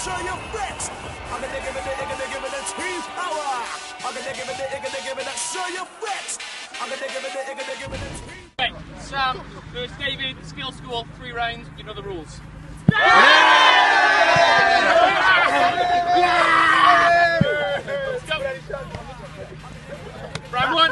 show you flex. I'm gonna give it the team power. I'm gonna give it the show you flex. I'm gonna give it the team. Right, Sam versus David, skill school, 3 rounds, you know the rules. Round 1.